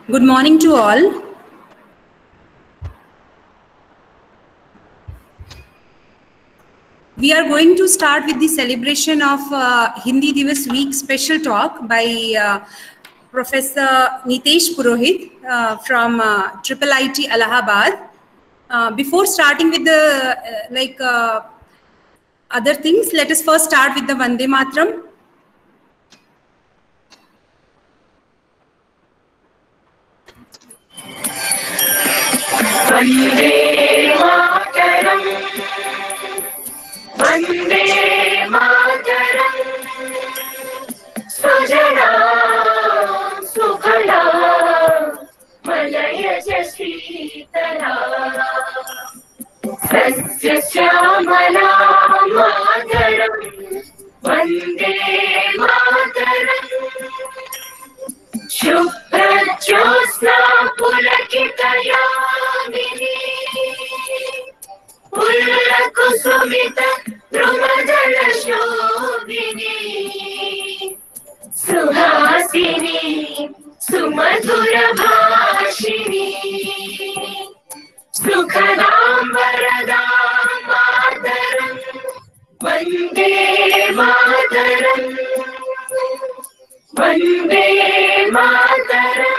Good morning to all. We are going to start with the celebration of Hindi Divas Week special talk by Professor Nitesh Purohit from IIIT Allahabad. Before starting with the other things, let us first start with the Vande Mataram. Vande Mataram, Vande Mataram, Sujana Sukhala, Malaya Shitara, Sasya Shyamala Mataram, Vande Mataram, Shubhra Jyosna Pulakitayamini, Pullakusumita Drumadala Shobhini, Suhasini Sumadhura Bhashini, Sukhadam Varadam Mataram, Vande Mataram, Vande Mataram.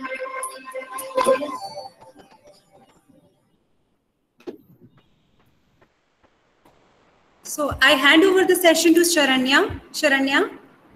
So I hand over the session to Sharanya. Sharanya.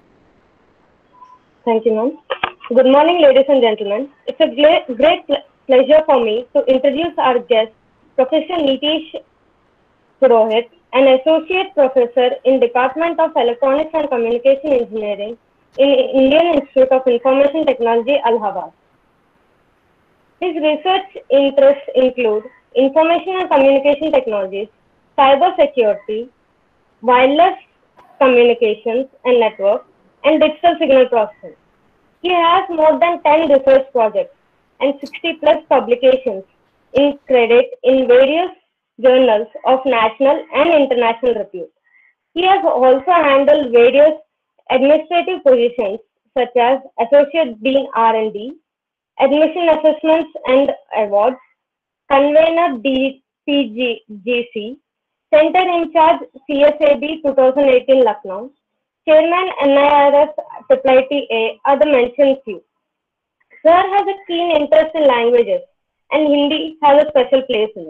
Thank you, ma'am. Good morning, ladies and gentlemen. It's a great pleasure for me to introduce our guest, Professor Nitesh Purohit, an associate professor in Department of Electronics and Communication Engineering in Indian Institute of Information Technology, Allahabad. His research interests include information and communication technologies, cyber security, wireless communications and networks, and digital signal processing. He has more than 10 research projects and 60+ publications in credit in various journals of national and international repute. He has also handled various administrative positions such as Associate Dean R&D, Admission Assessments and Awards, Convener DPGC, Center in Charge CSAB 2018 Lucknow, Chairman NIRF IIITA are the mentioned few. Sir has a keen interest in languages and Hindi has a special place in it.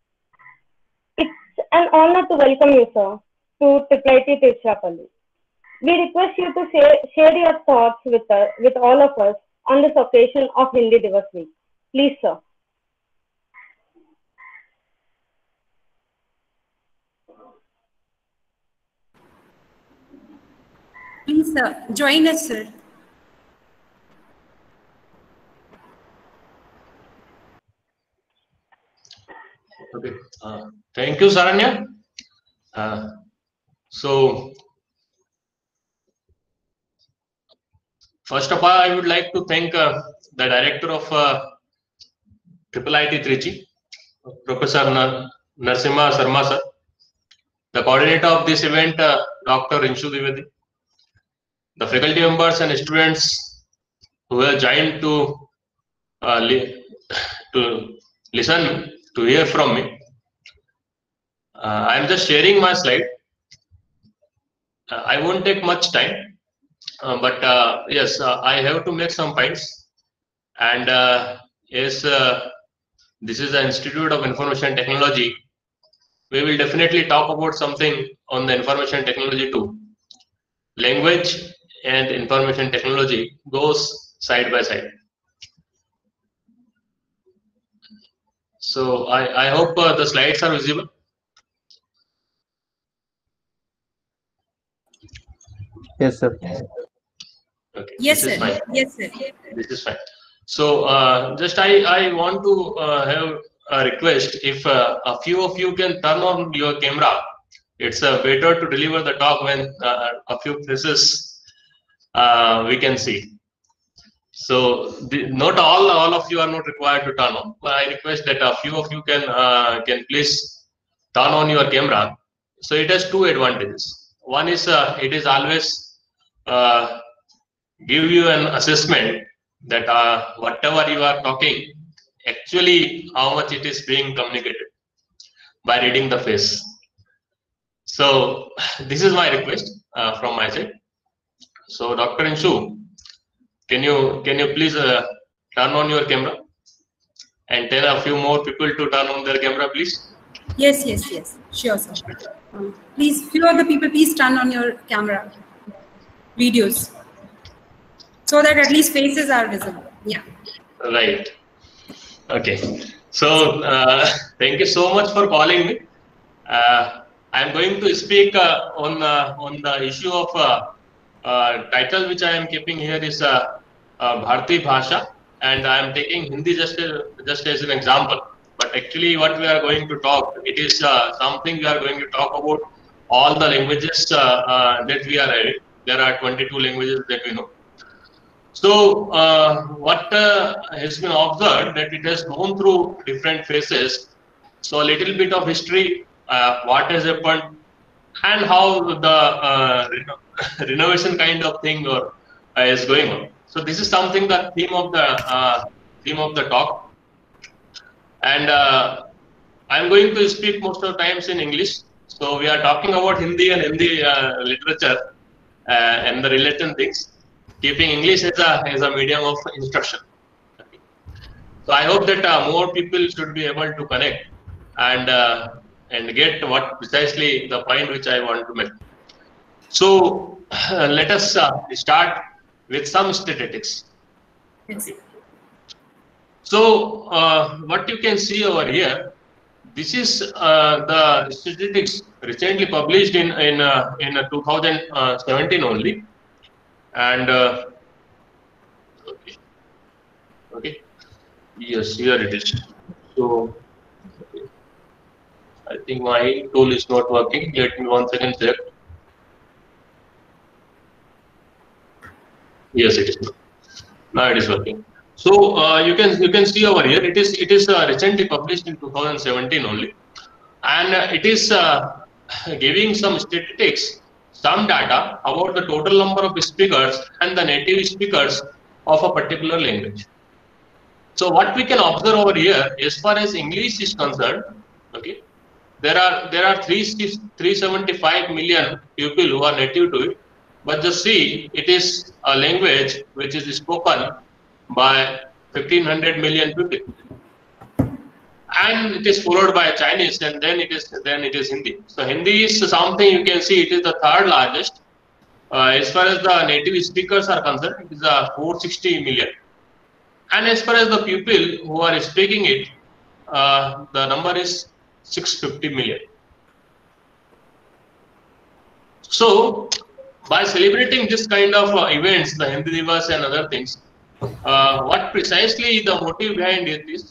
It's an honor to welcome you, sir, to IIIT Tiruchirappalli. We request you to share your thoughts with all of us on this occasion of Hindi Divas Week. Please, sir. Please, join us, sir. Okay. Thank you, Saranya. So, first of all, I would like to thank the director of IIIT Trichy, Professor Narasimha Sarma sir, the coordinator of this event, Dr. Rinshu Dwivedi, the faculty members and students who have joined to listen, to hear from me. I am just sharing my slide. I won't take much time, but yes, I have to make some points. And yes, this is the Institute of Information Technology. We will definitely talk about something on the information technology too. Language and information technology goes side by side. So I hope the slides are visible. Yes, sir. Okay. Yes, sir. Yes, sir. This is fine. So just I want to have a request. If a few of you can turn on your camera, it's better to deliver the talk when a few faces we can see. So not all of you are not required to turn on. But I request that a few of you can please turn on your camera. So it has two advantages. One is it is always give you an assessment that whatever you are talking, actually how much it is being communicated by reading the face. So this is my request from my side. So Dr. Inshu, can you please turn on your camera and tell a few more people to turn on their camera, please? Yes. Sure, sir. Please, few of the people, please turn on your camera, videos, so that at least faces are visible. Yeah. Right. Okay. So thank you so much for calling me. I am going to speak on the issue of title which I am keeping here is Bharati Bhasha, and I am taking Hindi just as an example. But actually, what we are going to talk, it is something we are going to talk about all the languages that we are having. There are 22 languages that we know. So what has been observed that it has gone through different phases. So a little bit of history, what has happened, and how the renovation kind of thing is going on. So this is something the theme of the talk, and I'm going to speak most of the times in English. So we are talking about Hindi and Hindi literature and the related things, keeping English as a medium of instruction. Okay. So I hope that more people should be able to connect and get what precisely the point which I want to make. So let us start with some statistics. Yes. So what you can see over here, this is the statistics recently published in 2017 only, and okay, yes, here it is. So okay. I think my tool is not working. Let me 1 second check. Yes, it is. Now it is working. So you can see over here. It is recently published in 2017 only, and it is giving some statistics, some data about the total number of speakers and the native speakers of a particular language. So what we can observe over here, as far as English is concerned, okay, there are 375 million people who are native to it. But just see, it is a language which is spoken by 1500 million people, and it is followed by Chinese, and then it is Hindi. So Hindi is something you can see, it is the third largest. As far as the native speakers are concerned, it is 460 million, and as far as the people who are speaking it, the number is 650 million. So by celebrating this kind of events, the Hindi Divas and other things, what precisely the motive behind it is,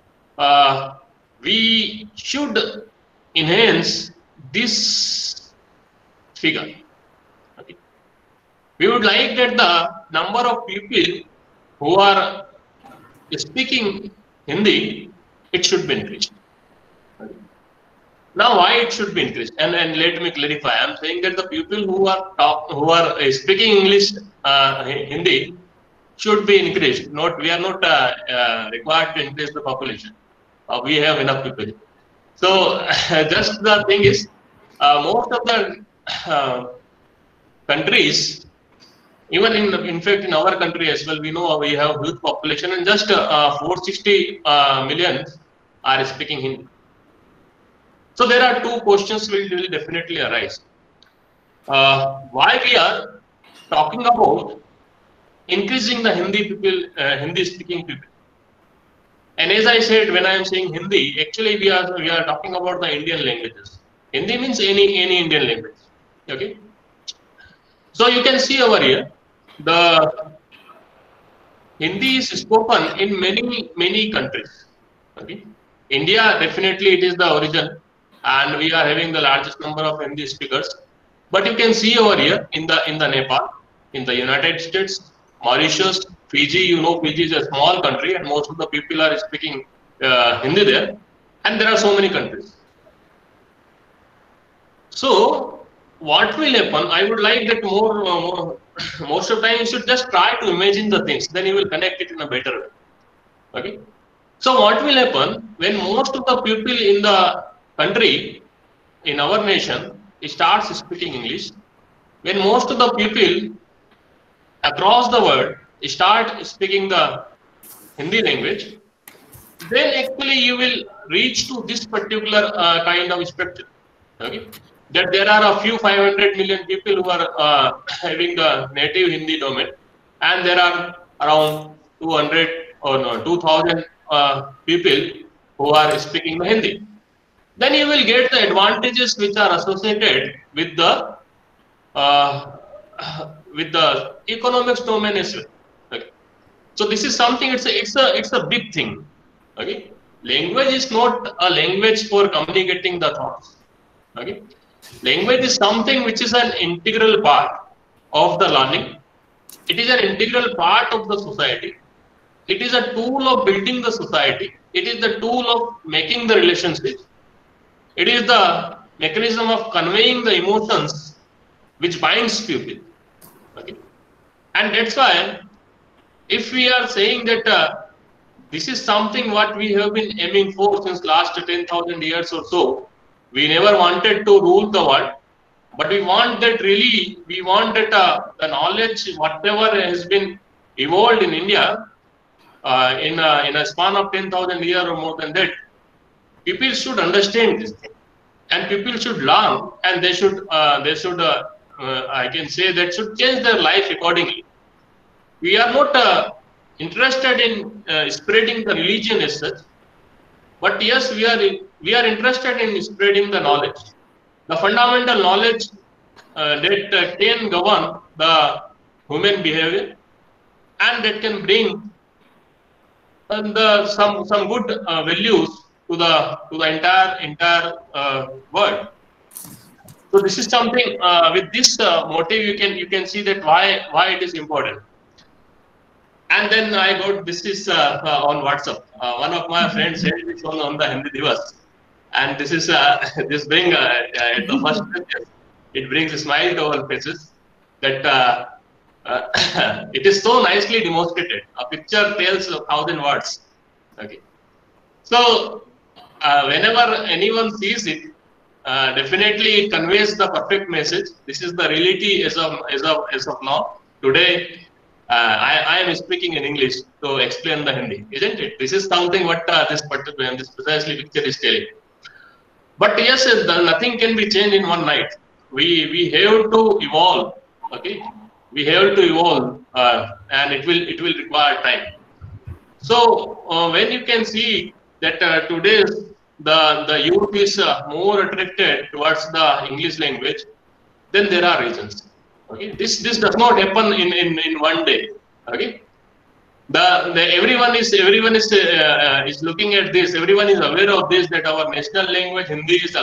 we should enhance this figure. Okay. We would like that the number of people who are speaking Hindi, it should be increased. Okay. Now, why it should be increased? And let me clarify. I am saying that the people who are speaking English, Hindi, should be increased. We are not required to increase the population. We have enough people. So just the thing is, most of the countries, even in fact in our country as well, we know we have huge population, and just 460 million are speaking Hindi. So there are two questions will definitely arise. Why we are talking about increasing the Hindi people, Hindi speaking people? And as I said, when I am saying Hindi, actually we are talking about the Indian languages. Hindi means any Indian language. Okay. So you can see over here, the Hindi is spoken in many countries. Okay. India, definitely it is the origin, and we are having the largest number of Hindi speakers. But you can see over here in the Nepal, in the United States, Mauritius, Fiji. You know, Fiji is a small country, and most of the people are speaking Hindi there. And there are so many countries. So what will happen? I would like that most of the time you should just try to imagine the things, then you will connect it in a better way. Okay. So what will happen when most of the people in the country, in our nation, starts speaking English? When most of the people across the world start speaking the Hindi language, then actually you will reach to this particular kind of spectrum. Okay, that there are a few 500 million people who are having the native Hindi domain, and there are around 200 or no 2000 people who are speaking the Hindi. Then you will get the advantages which are associated with the uh, economics domain as well. Okay. So this is something. It's a big thing. Okay, language is not a language for communicating the thoughts. Okay, language is something which is an integral part of the learning. It is an integral part of the society. It is a tool of building the society. It is the tool of making the relationships. It is the mechanism of conveying the emotions which binds people. Okay, and that's why if we are saying that this is something what we have been aiming for since last 10,000 years or so. We never wanted to rule the world, but we want that the knowledge, whatever has been evolved in India in a span of 10,000 years or more than that, people should understand this thing, and people should learn, and they should I can say that should change their life accordingly. We are not interested in spreading the religion as such, but yes, we are interested in spreading the knowledge, the fundamental knowledge that can govern the human behavior, and that can bring some good values to the entire world. So this is something with this motive you can see that why it is important. And then I got this is on WhatsApp. One of my friends sent this on the Hindi Divas, and this is this bring at the first it brings a smile to our faces. That it is so nicely demonstrated. A picture tells 1,000 words. Okay, so whenever anyone sees it, definitely it conveys the perfect message. This is the reality as of now. Today. I am speaking in English to explain the Hindi, isn't it? This is something what this precisely picture is telling. But yes, nothing can be changed in one night. We have to evolve. Okay, we have to evolve, and it will require time. So when you can see that today the youth is more attracted towards the English language, then there are reasons. Okay, this does not happen in one day. Okay, everyone is looking at this. Everyone is aware of this, that our national language Hindi is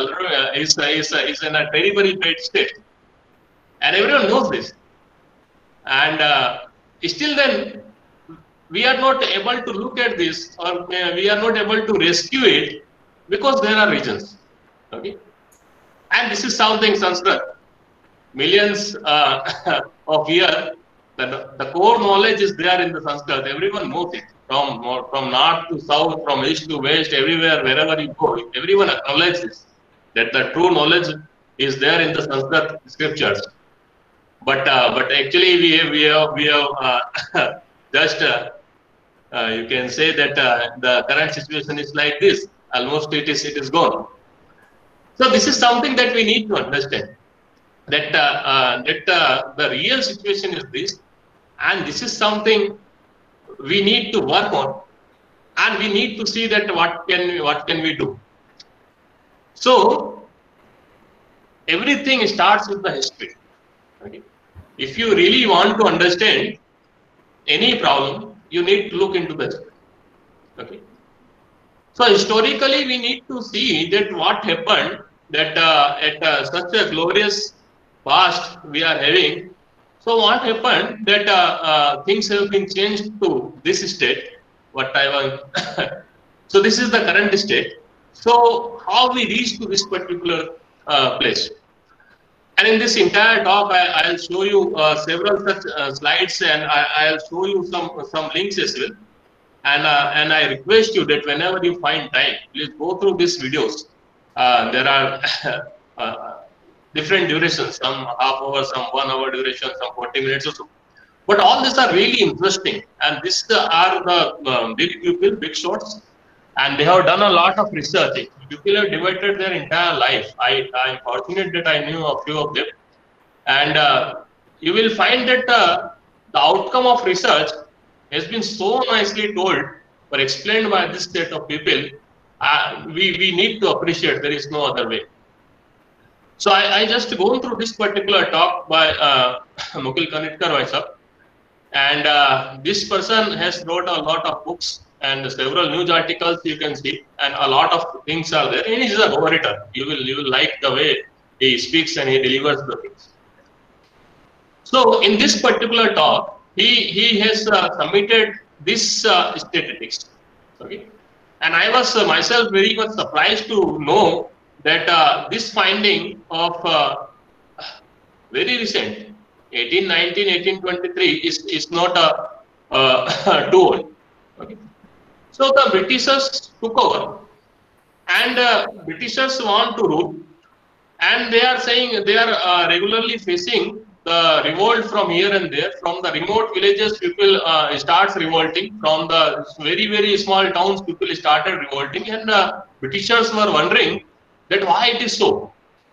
in a very very bad state, and everyone knows this. And still, then we are not able to look at this, or we are not able to rescue it because there are reasons. Okay, and this is something Sanskrit. Millions of years, the core knowledge is there in the Sanskrit. Everyone knows it from north to south, from east to west, everywhere, wherever you go. Everyone acknowledges that the true knowledge is there in the Sanskrit scriptures. But actually, we have just you can say that the current situation is like this. Almost it is gone. So this is something that we need to understand. That the real situation is this, and this is something we need to work on, and we need to see that what can we do. So everything starts with the history. Okay? If you really want to understand any problem, you need to look into the history. Okay? So historically, we need to see that what happened, that at such a glorious past we are having. So what happened that things have been changed to this state, what I want. So this is the current state. So how we reach to this particular place. And in this entire talk, I'll show you several such slides, and I'll show you some links as well. And I request you that whenever you find time, please go through these videos. There are different durations, some half hour, some 1 hour duration, some 40 minutes or so. But all these are really interesting, and these are the big people, big shots, and they have done a lot of research. People have devoted their entire life. I'm fortunate that I knew a few of them, and you will find that the outcome of research has been so nicely told or explained by this set of people. We need to appreciate. There is no other way. So I just go through this particular talk by Mukul Kanitkar myself. And this person has wrote a lot of books and several news articles you can see, and a lot of things are there. And he's a orator. You will like the way he speaks and he delivers the things. So in this particular talk, he has submitted this statistics. Okay, and I was myself very much surprised to know that this finding of very recent 1819, 1823 is not a too old. Okay. So the Britishers took over, and Britishers want to rule, and they are saying they are regularly facing the revolt from here and there. From the remote villages, people starts revolting. From the very small towns, people started revolting, and Britishers were wondering that why it is so.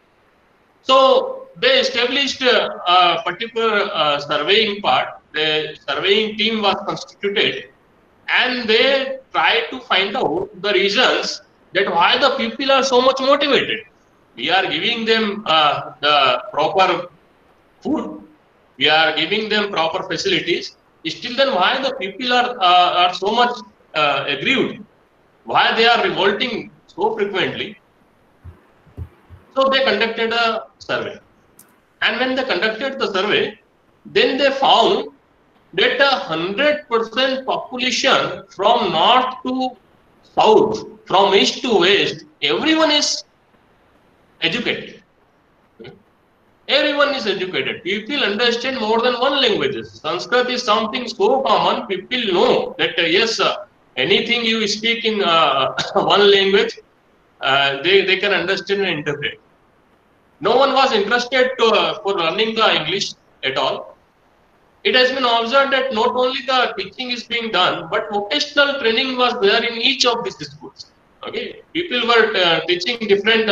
So they established a particular surveying part. The surveying team was constituted, and they tried to find out the reasons that why the people are so much motivated. We are giving them the proper food, we are giving them proper facilities. Still, then why the people are so much aggrieved? Why they are revolting so frequently? So they conducted a survey. And when they conducted the survey, then they found that 100% population from north to south, from east to west, everyone is educated. Everyone is educated. People understand more than one language. Sanskrit is something so common. People know that yes, anything you speak in one language, they can understand and interpret. No one was interested for learning the English at all. It has been observed that not only the teaching is being done, but vocational training was there in each of these schools. Okay, people were teaching different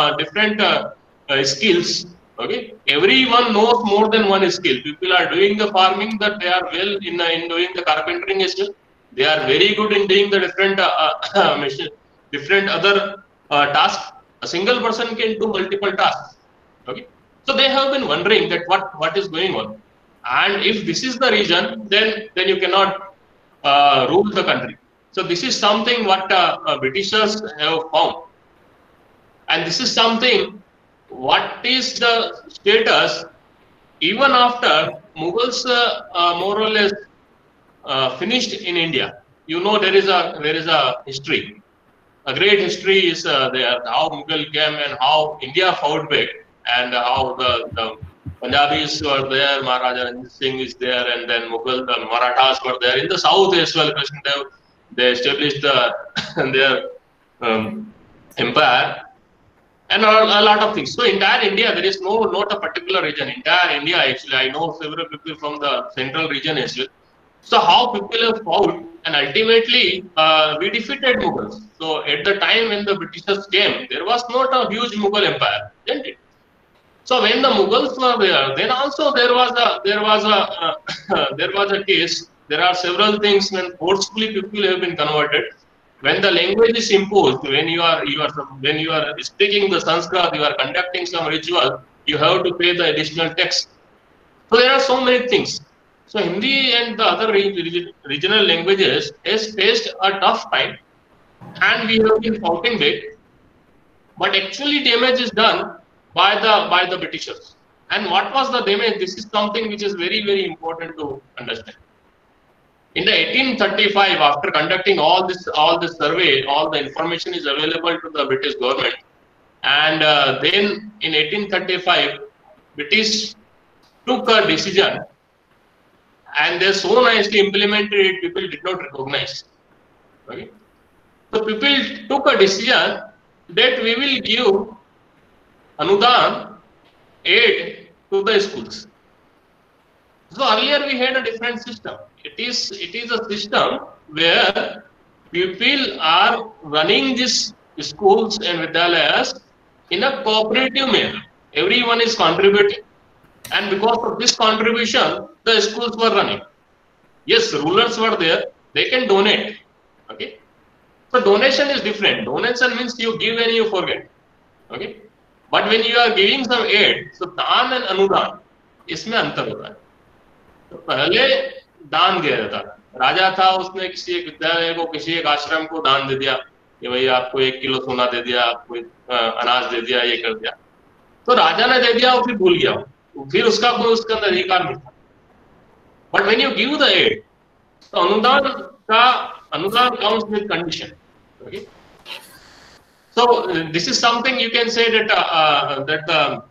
skills. Okay, everyone knows more than one skill. People are doing the farming, that they are well in doing the carpentering as well. They are very good in doing the different other tasks. A single person can do multiple tasks. Okay, so they have been wondering that what is going on, and if this is the reason, then you cannot rule the country. So this is something what Britishers have found, and this is something what is the status even after Mughals more or less finished in India. You know, there is a history. A great history is there, how Mughal came and how India fought back, and how the Punjabis were there, Maharaja Ranjit Singh is there, and then Mughal, the Marathas were there. In the south as well, Krishnadev, they established their empire, and a lot of things. So entire India, there is not a particular region. Entire India, actually, I know several people from the central region as well. So how people have fought, and ultimately we defeated Mughals. So at the time when the Britishers came, there was not a huge Mughal empire, isn't it? So when the Mughals were there, then also there was a case. There are several things when forcefully people have been converted. When the language is imposed, when you are speaking the Sanskrit, you are conducting some ritual, you have to pay the additional tax. So there are so many things. So Hindi and the other regional languages has faced a tough time, and we have been fighting back. But actually, damage is done by the Britishers. And what was the damage? This is something which is very important to understand. In the 1835, after conducting all this survey, all the information is available to the British government, and then in 1835, British took a decision and they so nicely implemented it, people did not recognize. Okay? So people took a decision that we will give anudan, aid to the schools. So earlier we had a different system. It is a system where people are running these schools and vidyalayas in a cooperative manner. Everyone is contributing, and because of this contribution, the schools were running. Yes, rulers were there; they can donate. Okay, so donation is different. Donation means you give and you forget. Okay, but when you are giving some aid, so दान and अनुदान इसमें अंतर होता है. तो पहले दान दिया जाता था. राजा था, उसने किसी एक विद्यालय को, किसी एक आश्रम को दान दे दिया कि भाई आपको 1 किलो सोना दे दिया, आपको अनाज दे दिया, ये कर दिया. तो राजा ने दे दिया, वो फिर भूल गया, फिर उसका कोई उसका अधिकार नहीं था. But when you give the aid, तो अनुदान comes with condition. Okay, so this is something you can say that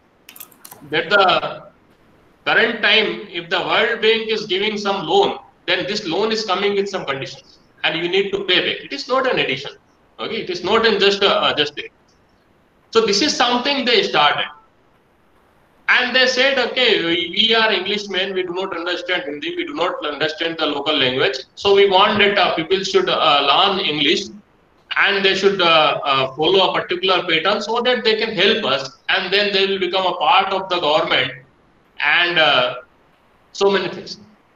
the current time, if the World Bank is giving some loan, then this loan is coming with some conditions, and you need to pay back. It is not an addition. Okay, it is not in just it. So this is something they started, and they said, okay, we are Englishmen, we do not understand Hindi, we do not understand the local language, so we want that people should learn English, and they should follow a particular pattern so that they can help us, and then they will become a part of the government, and so many things.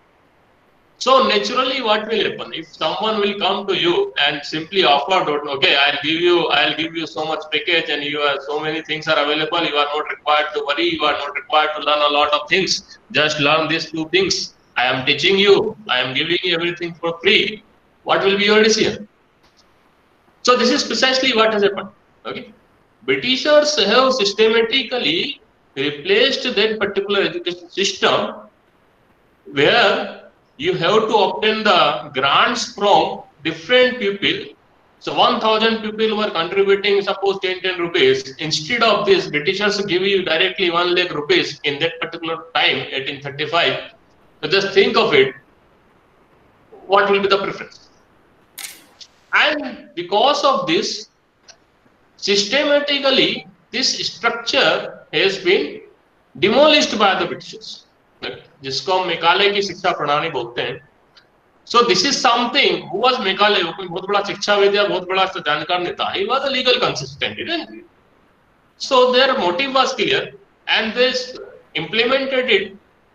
So naturally, what will happen if someone will come to you and simply offer, okay, I'll give you so much package, and you are so many things are available. You are not required to worry. You are not required to learn a lot of things. Just learn these 2 things. I am teaching you. I am giving you everything for free. What will be your decision? So this is precisely what has happened. Okay, Britishers have systematically replaced that particular education system where you have to obtain the grants from different people. So 1,000 people were contributing, suppose 10 rupees. Instead of this, Britishers give you directly 1 lakh rupees in that particular time, 1835. So just think of it. What will be the preference? And because of this, systematically, this structure has been demolished by the Britishers, जिसको हम Macaulay की शिक्षा प्रणाली बोलते हैं. So this is something. Who was Mekale? वो कोई बहुत बड़ा शिक्षाविद या बहुत बड़ा जानकार नेता. He was a legal consultant, didn't he? So their motive was clear, and they implemented it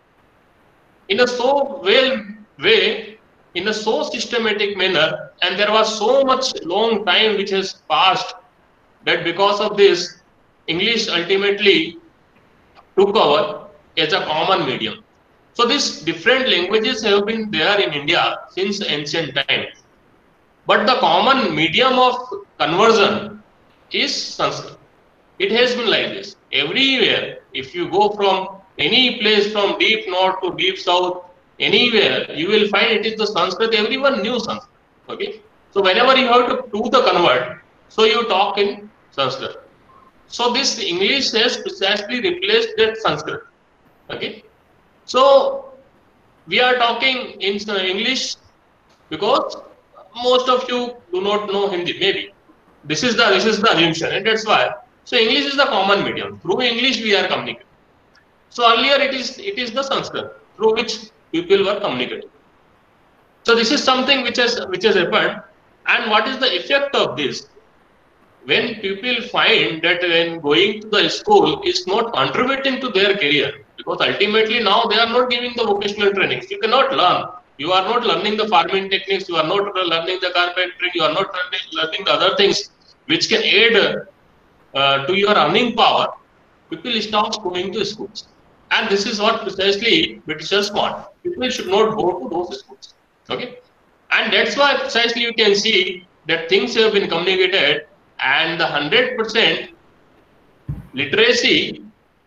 in a so well way, in a so systematic manner, and there was so much long time which has passed that because of this, English ultimately took over as a common medium. So these different languages have been there in India since ancient times, but the common medium of conversion is Sanskrit. It has been like this everywhere. If you go from any place, from deep north to deep south, anywhere, you will find it is the Sanskrit. Everyone knew Sanskrit. Okay, so whenever you have to do the convert, so you talk in Sanskrit. So this English has precisely replaced that Sanskrit. Okay, so we are talking in English because most of you do not know Hindi. Maybe this is the assumption, and that's why. So English is the common medium. Through English we are communicating. So earlier it is the Sanskrit through which people were communicating. So this is something which has happened. And what is the effect of this? When people find that when going to the school is not contributing to their career, because ultimately now they are not giving the vocational trainings. You cannot learn. You are not learning the farming techniques. You are not learning the carpentry. You are not learning the other things which can aid to your earning power. People stop going to schools. And this is what precisely Britishers want. People should not go to those schools. Okay? And that's why precisely you can see that things have been communicated, and the 100% literacy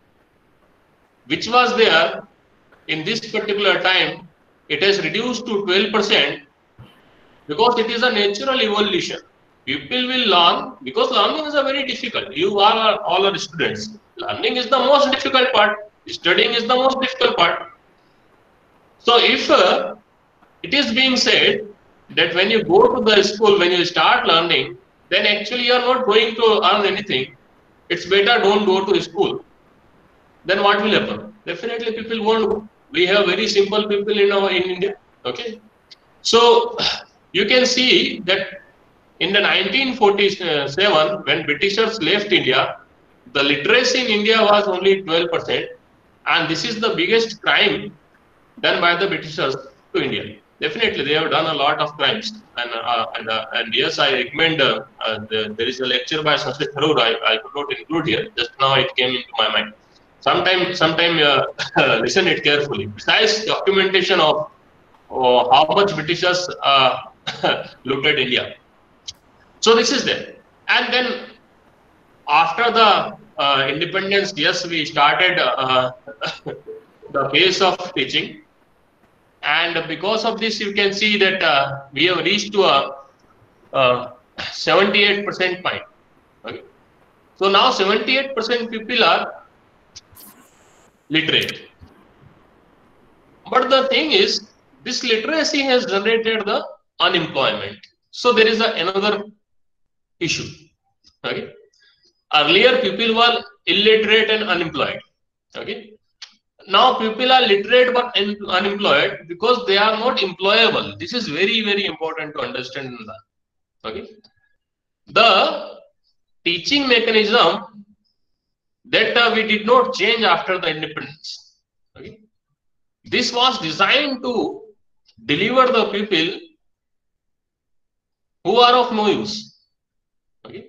which was there in this particular time, it has reduced to 12% because it is a natural evolution. People will learn because learning is a very difficult. You are all are students. Learning is the most difficult part. Studying is the most difficult part. So if it is being said that when you go to the school, when you start learning, then actually you are not going to earn anything. It's better don't go to school. Then what will happen? Definitely people won't go. We have very simple people in India. Okay. So you can see that in the 1947, when Britishers left India, the literacy in India was only 12%, and this is the biggest crime done by the Britishers to India. Definitely, they have done a lot of crimes, and yes, I recommend. There is a lecture by Sanskrit Tharoor. I could not include here. Just now, it came into my mind. Sometime, listen it carefully. Besides documentation of how much Britishers looked at India. So this is there, and then after the independence, yes, we started the phase of teaching. And because of this, you can see that we have reached to a 78% point. Okay. So now 78% people are literate. But the thing is, this literacy has generated the unemployment. So there is another issue. Okay. Earlier, people were illiterate and unemployed. Okay. Now people are literate but unemployed because they are not employable. This is very, very important to understand that. Okay. The teaching mechanism that we did not change after the independence. Okay. This was designed to deliver the people who are of no use. Okay.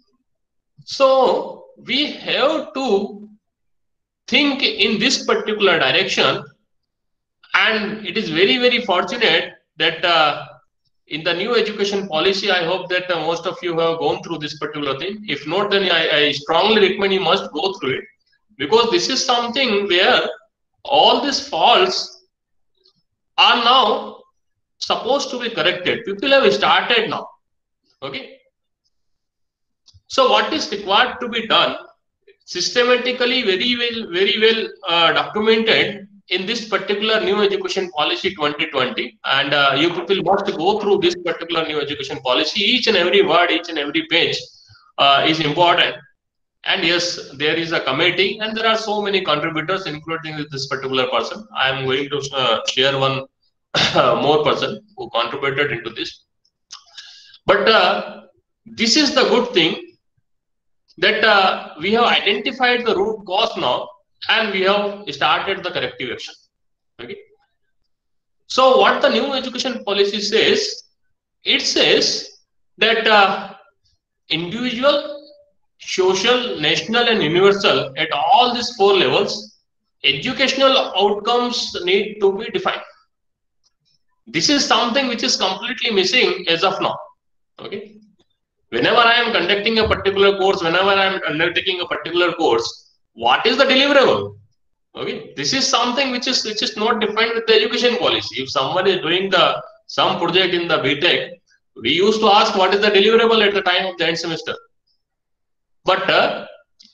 So we have to think in this particular direction, and it is very, very fortunate that in the new education policy, I hope that most of you have gone through this particular thing. If not, then I strongly recommend you must go through it, because this is something where all these faults are now supposed to be corrected. People have started now. Okay. So what is required to be done? Systematically, very well documented in this particular new education policy 2020, and you people must go through this particular new education policy. Each and every word, each and every page is important. And yes, there is a committee, and there are so many contributors, including this particular person. I am going to share one more person who contributed into this. But this is the good thing, that we have identified the root cause now, and we have started the corrective action. Okay. So what the new education policy says, it says that individual, social, national, and universal, at all these 4 levels, educational outcomes need to be defined. This is something which is completely missing as of now. Okay. Whenever I am conducting a particular course, whenever I am undertaking a particular course, what is the deliverable? Okay, this is something which is not defined with the education policy. If someone is doing some project in the BTech, we used to ask what is the deliverable at the time of the end semester. But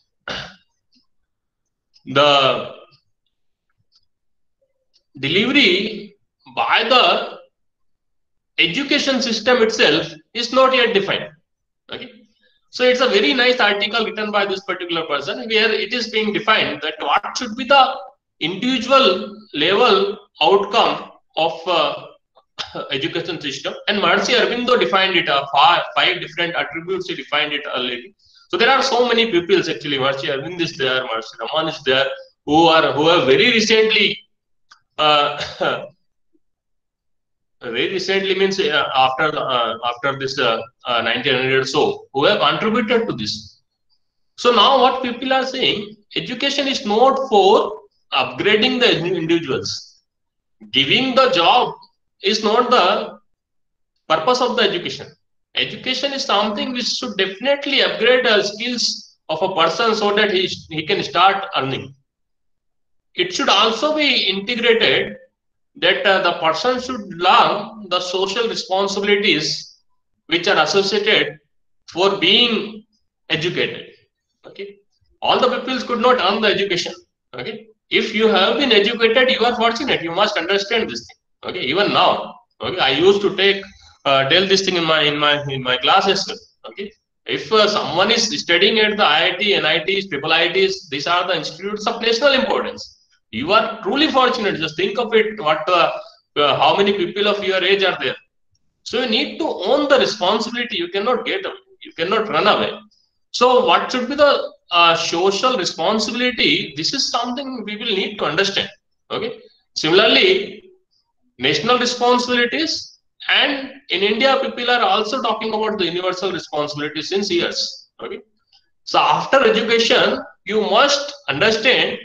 the delivery by the education system itself is not yet defined. Okay. So it's a very nice article written by this particular person, where it is being defined that what should be the individual level outcome of education system. And Maharishi Aurobindo defined it, 5 different attributes he defined it already. So there are so many pupils actually. Maharishi Aurobindo is there, Maharishi Raman is there, who have very recently very recently means after this 1900 or so, who have contributed to this. So now what people are saying, education is not for upgrading the individuals. Giving the job is not the purpose of the education. Education is something which should definitely upgrade the skills of a person so that he can start earning. It should also be integrated that the person should learn the social responsibilities which are associated for being educated. Okay, all the pupils could not earn the education. Okay, if you have been educated, you are fortunate. You must understand this thing. Okay, even now. Okay, I used to tell this thing in my classes. Okay, if someone is studying at the IIT, NITs, IIITs, these are the institutes of national importance. You are truly fortunate. Just think of it. How many people of your age are there? So you need to own the responsibility. You cannot get away. You cannot run away. So what should be the social responsibility? This is something we will need to understand. Okay. Similarly, national responsibilities, and in India, people are also talking about the universal responsibility since years. Okay. So after education, you must understand,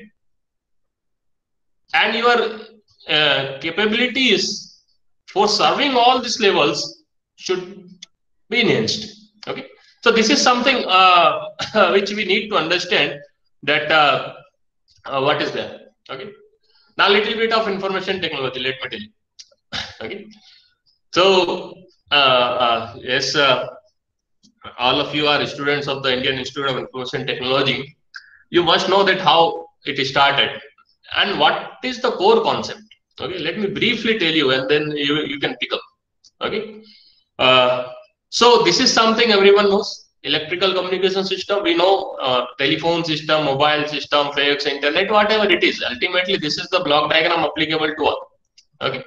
and your capabilities for serving all these levels should be enhanced. Okay. So this is something which we need to understand, that what is there. Okay. Now, little bit of information technology. Let me tell you. Okay. So yes, all of you are students of the Indian Institute of Information Technology. You must know that how it started and what is the core concept. Okay. Let me briefly tell you, and then you can pick up. Okay. So this is something everyone knows. Electrical communication system, we know, telephone system, mobile system, fax, internet, whatever it is. Ultimately, this is the block diagram applicable to all. Okay.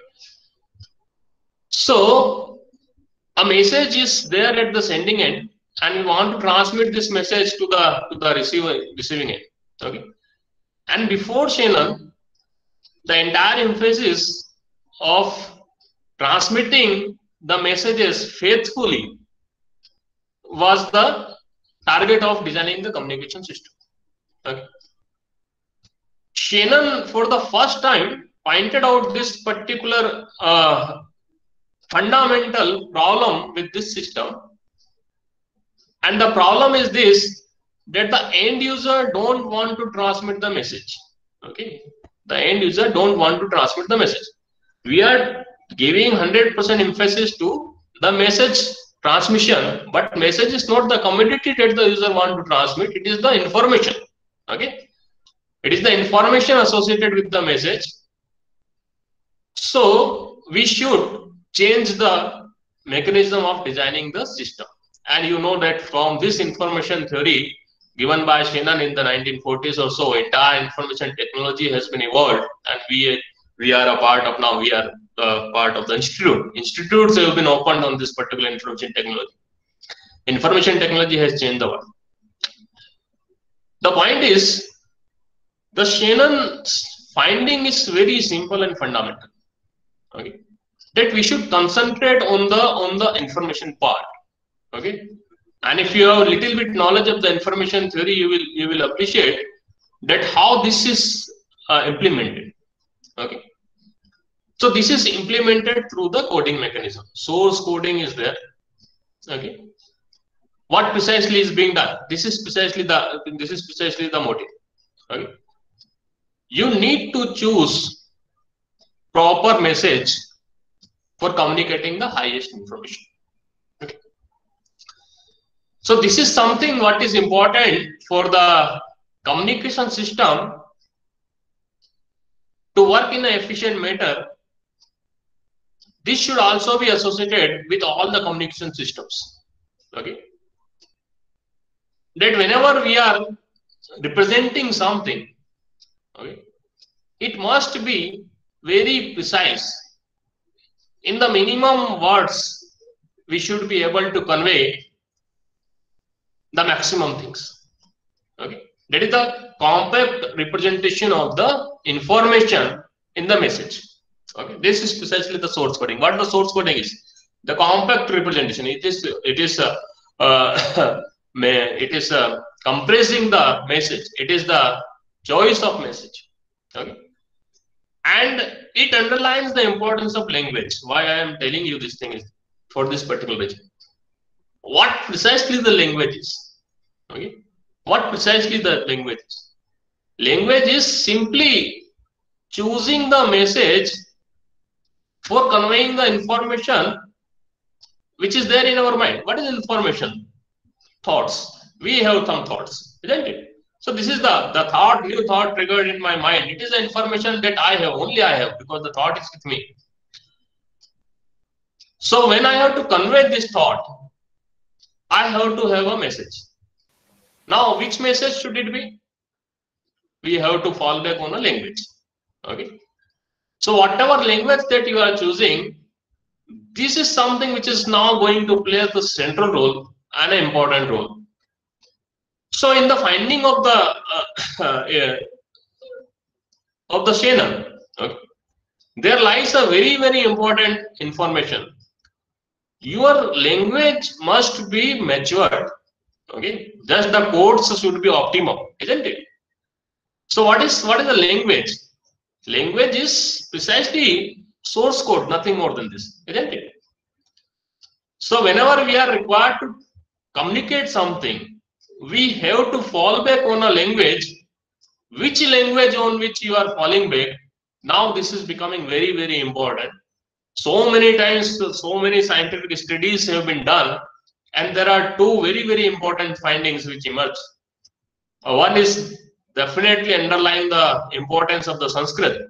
So a message is there at the sending end, and we want to transmit this message to the receiving end. Okay. And before Shannon, the entire emphasis of transmitting the messages faithfully was the target of designing the communication system. Okay. Shannon, for the first time, pointed out this particular fundamental problem with this system, and the problem is this, that the end user don't want to transmit the message. Okay, the end user don't want to transmit the message. We are giving 100% emphasis to the message transmission, but message is not the commodity that the user want to transmit. It is the information. Okay, it is the information associated with the message. So we should change the mechanism of designing the system. And you know that from this information theory given by Shannon in the 1940s or so, entire information technology has been evolved, and we are a part of, now we are part of the institute. Institutes have been opened on this particular information technology. Information technology has changed the world. The point is, the Shannon's finding is very simple and fundamental. Okay, that we should concentrate on the information part. Okay, and if you have a little bit knowledge of the information theory, you will appreciate that how this is implemented. Okay, so this is implemented through the coding mechanism. Source coding is there. Okay, what precisely is being done? This is precisely the motive. Okay, you need to choose proper message for communicating the highest information. Okay. So this is something what is important for the communication system to work in an efficient manner. This should also be associated with all the communication systems. Okay, that whenever we are representing something, okay, it must be very precise. In the minimum words, we should be able to convey the maximum things. Okay, that is the compact representation of the information in the message. Okay, this is precisely the source coding. What the source coding is? The compact representation. It is compressing the message. It is the choice of message. Okay, and it underlines the importance of language. Why I am telling you this thing is for this particular reason. What precisely the language is? Okay, what precisely the language is? Language is simply choosing the message for conveying the information which is there in our mind. What is information? Thoughts. We have some thoughts, isn't it? So this is the thought, new thought triggered in my mind. It is the information that I have, only I have, because the thought is with me. So when I have to convey this thought, I have to have a message. Now, which message should it be? We have to fall back on a language. Okay. So whatever language that you are choosing, this is something which is now going to play the central role and an important role. So in the finding of the Shannon, okay, there lies a very, very important information. Your language must be matured. Okay, just the codes should be optimum, isn't it? So what is the language? Language is precisely source code, nothing more than this, isn't it? So whenever we are required to communicate something, we have to fall back on a language. Which language on which you are falling back? Now this is becoming very, very important. So many times, so many scientific studies have been done, and there are two very, very important findings which emerge. One is definitely underlying the importance of the Sanskrit,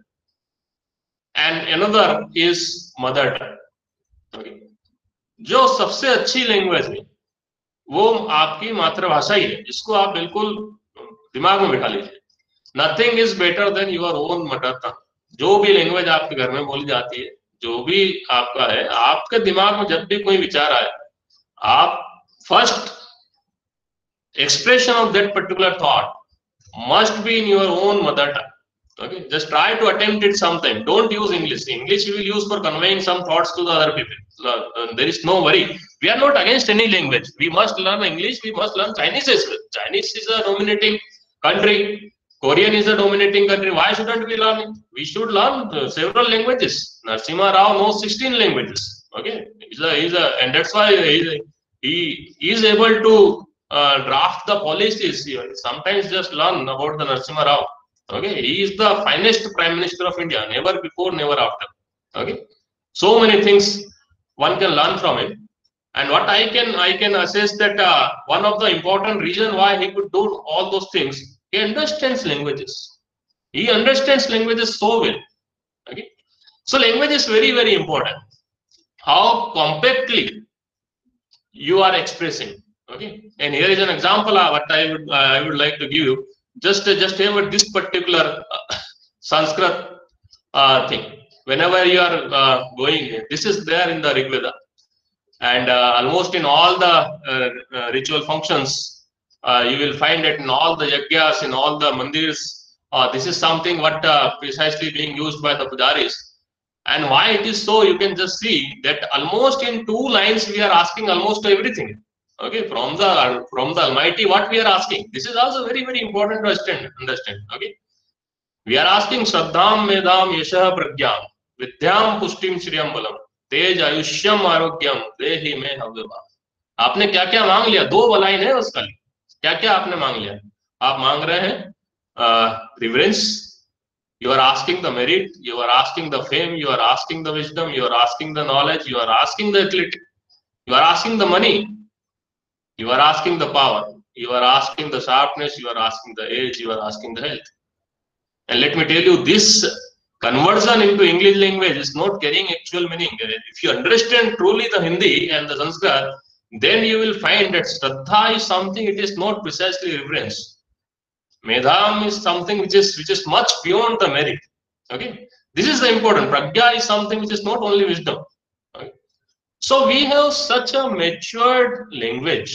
and another is mother tongue. Okay. जो सबसे अच्छी language है वो आपकी मातृभाषा ही है, इसको आप बिल्कुल दिमाग में बिठा लीजिए. Nothing is better than your own mother tongue. जो भी लैंग्वेज आपके घर में बोली जाती है, जो भी आपका है, आपके दिमाग में जब भी कोई विचार आए, आप first expression of that particular thought must be in your own mother tongue. Okay, just try to attempt it sometime. Don't use English. English you will use for conveying some thoughts to the other people. There is no worry. We are not against any language. We must learn English. We must learn Chinese as well. Chinese is a dominating country. Korean is a dominating country. Why shouldn't we learn it? We should learn several languages. Narasimha Rao knows 16 languages. Okay, and that's why he is able to draft the policies. Sometimes just learn about the Narasimha Rao. Okay, he is the finest Prime Minister of India. Never before, never after. Okay, so many things one can learn from him. And what I can assess that one of the important reason why he could do all those things, he understands languages. He understands languages so well. Okay, so language is very, very important. How compactly you are expressing. Okay, and here is an example of what I would like to give you. Just have this particular Sanskrit thing. Whenever you are going, this is there in the Rig Veda, and almost in all the ritual functions, you will find that in all the yajnas, in all the mandirs, this is something what precisely being used by the pujaris. And why it is so, you can just see that almost in 2 lines we are asking almost everything. Okay, from the Almighty, what we are asking. This is also very, very important to understand. Okay, we are asking Shraddham Medam Yashah Pragyam Vidyam Pushtim Shriyam Balam Tej Ayushyam Arogyam Dehi Me Havyava. आपने क्या क्या मांग लिया? 2 line है उसका. क्या क्या आपने मांग लिया? आप मांग रहे हैं reverence. You are asking the merit. You are asking the fame. You are asking the wisdom. You are asking the knowledge. You are asking the ability. You are asking the money. You are asking the power, you are asking the sharpness, you are asking the age, you are asking the health. And let me tell you, this conversion into English language is not carrying actual meaning. If you understand truly the Hindi and the Sanskrit, then you will find that Shraddha is something, it is not precisely reverence. Medham is something which is much beyond the merit. Okay, this is the important. Pragya is something which is not only wisdom. Okay? So we have such a matured language.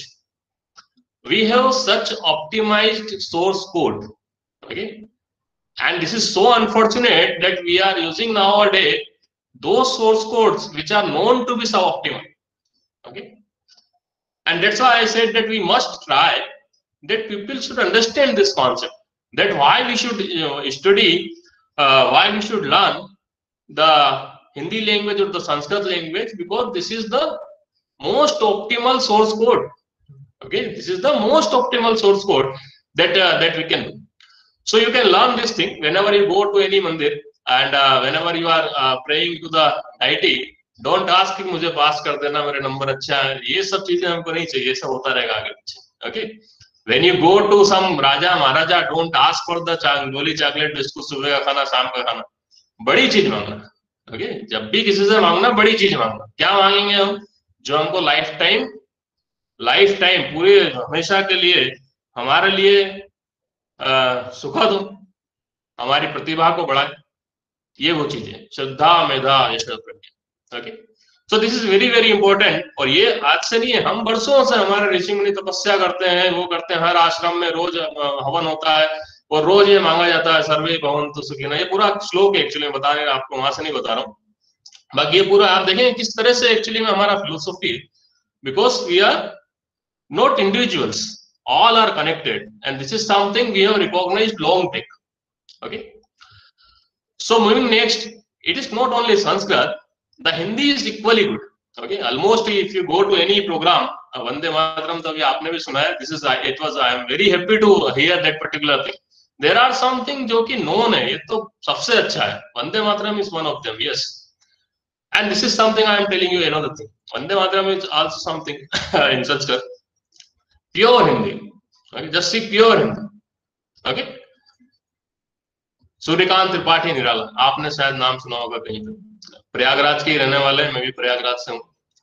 We have such optimized source code. Okay, and this is so unfortunate that we are using nowadays those source codes which are known to be suboptimal. Okay, and that's why I said that we must try that people should understand this concept, that why we should study, why we should learn the Hindi language or the Sanskrit language, because this is the most optimal source code. Okay, this is the most optimal source code that we can do. So you can learn this thing whenever you go to any mandir, and whenever you are praying to the deity. Don't ask him, मुझे पास कर देना, मेरे number अच्छा है. ये सब चीजें हमको नहीं चाहिए, सब होता रहेगा आगे पीछे. Okay, When you go to some Raja Maharaja, don't ask for the गोली चॉकलेट बिस्कुट सुबह का खाना शाम का खाना, बड़ी चीज मांगना. ओके, जब भी किसी से मांगना बड़ी चीज मांगना. क्या मांगेंगे हम? जो हमको लाइफ टाइम पूरे हमेशा के लिए हमारे लिए सुखद हो, हमारी प्रतिभा को बढ़ाए. ये वो चीजें, श्रद्धा मेधा यश प्रज्ञा. Okay, so this is very very important. और ये आज से नहीं है, हम वर्षों से हमारे ऋषि मुनि तपस्या करते हैं, वो करते हैं. हर आश्रम में रोज हवन होता है और रोज ये मांगा जाता है सर्वे भवन्तु सुखिनः. ये पूरा श्लोक एक्चुअली बता रहे हैं आपको, वहां से नहीं बता रहा हूँ. बाकी ये पूरा आप देखें किस तरह से एक्चुअली में हमारा फिलोसफी है. Because we are not individuals, all are connected, and this is something we have recognized long back. Okay, so moving next, it is not only Sanskrit, the Hindi is equally good. Okay, almost if you go to any program, Vande Mataram तो अभी आपने भी सुना है. This is I am very happy to hear that particular thing. There are something जो कि known है, ये तो सबसे अच्छा है. Vande Mataram is one of them, yes. And this is something I am telling you another thing. Vande Mataram is also something in Sanskrit. Pure Hindi. Okay, just see pure Hindi. Okay. Suryakant Tripathi Nirala, आपने शायद नाम सुना होगा कहीं पे. प्रयागराज के रहने वाले हैं, मैं भी प्रयागराज से हूँ.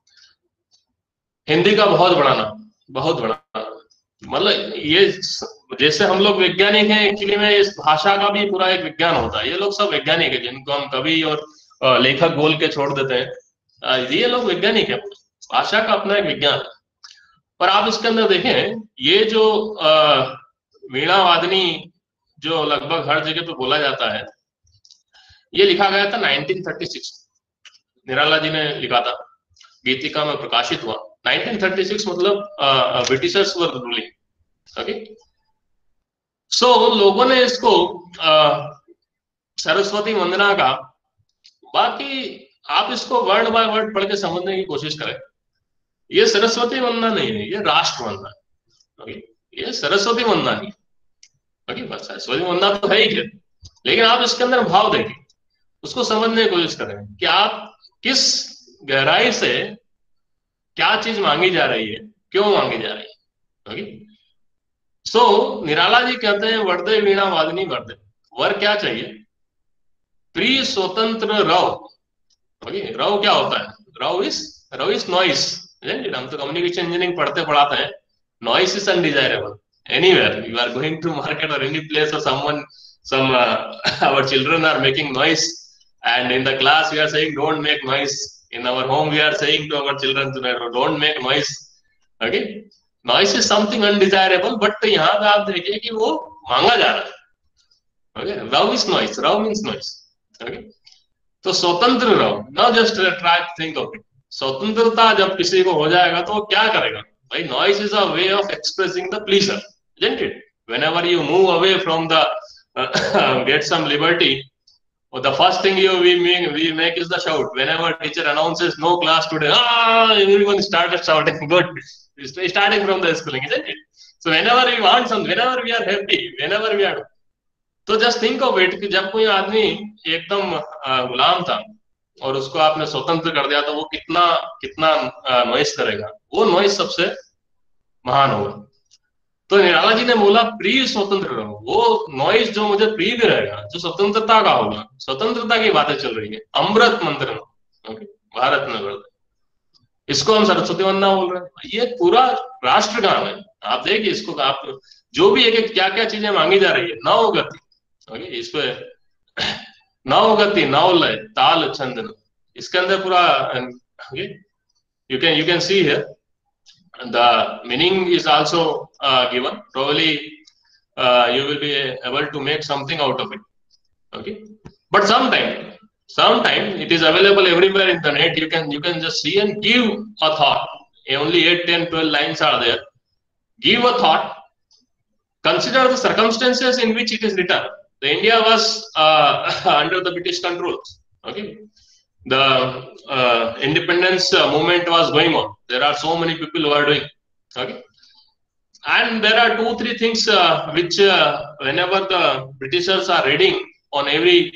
हिंदी का बहुत बड़ा नाम, बहुत बड़ा नाम. मतलब ये जैसे हम लोग वैज्ञानिक हैं, एक्चुअली में इस भाषा का भी पूरा एक विज्ञान होता है. ये लोग सब वैज्ञानिक है, जिनको हम कवि और लेखक बोल के छोड़ देते हैं. ये लोग वैज्ञानिक है, भाषा का अपना एक विज्ञान है. पर आप इसके अंदर देखें, ये जो वीणा वादनी जो लगभग हर जगह पे बोला जाता है, ये लिखा गया था 1936. निराला जी ने लिखा था, गीतिका में प्रकाशित हुआ 1936. मतलब Britishers were ruling. Okay, so लोगों ने इसको सरस्वती वंदना का, बाकी आप इसको वर्ड बाय वर्ड पढ़ के समझने की कोशिश करें. ये सरस्वती वंदना नहीं है, ये राष्ट्र वंदना है. ओके, ये सरस्वती वंदना नहीं. ओके, बस सरस्वती वंदना तो है ही है, लेकिन आप इसके अंदर भाव देखें, उसको समझने की कोशिश करें कि आप किस गहराई से क्या चीज मांगी जा रही है, क्यों मांगी जा रही है. ओके, सो निराला जी कहते हैं वर्दे वीणा वादनी वर्दे. वर क्या चाहिए? प्रिय स्वतंत्र रव. ओके, रव क्या होता है? रव इज नॉइस. हम तो कम्युनिकेशन इंजीनियरिंग पढ़ते पढ़ाते हैं. Noise is undesirable. Anywhere you are going to market or any place, or our children are making noise, and in the class we are saying don't make noise. In our home we are saying to our children don't make noise. Okay, noise is something undesirable, but यहाँ पे आप देखिए कि वो मांगा जा रहा है. Okay, raw is noise. Raw means noise. Okay, तो स्वतंत्र रहो. Now just try to think of it. स्वतंत्रता जब किसी को हो जाएगा तो वो क्या करेगा? By noise is a way of expressing the pleasure, isn't it? Whenever you move away from the get some liberty, or the first thing we make is the shout. Whenever teacher announces no class today, everyone started shouting. Good, starting from the schooling, isn't it? So whenever we want something, whenever we are happy, whenever we are, तो just think of it कि जब कोई आदमी एकदम गुलाम था और उसको आपने स्वतंत्र कर दिया, तो वो कितना नॉइस करेगा. वो नॉइस सबसे महान होगा. तो निराला जी ने बोला प्रिय स्वतंत्र रहो. वो नॉइस जो मुझे प्रिय भी रहेगा, जो स्वतंत्रता का होगा. स्वतंत्रता की बातें चल रही है. अमृत मंत्र भारत में बढ़, इसको हम सरस्वती वंदना बोल रहे हैं. ये पूरा राष्ट्रगान है. आप देखिए इसको, आप जो भी एक क्या क्या चीजें मांगी जा रही है. नौ गति. ओके, इस पे नौ गति, नौ लय, ताल, छंद. इसके अंदर पूरा you can see here the meaning is also given. Probably you will be able to make something out of it. Okay, but sometime it is available everywhere in the net. You can just see and give a thought. Only 8, 10, 12 lines are there. Give a thought. Consider the circumstances in which it is written. The India was under the British control. Okay, the independence movement was going on. There are so many people who are doing. Okay, and there are 2-3 things which whenever the Britishers are reading on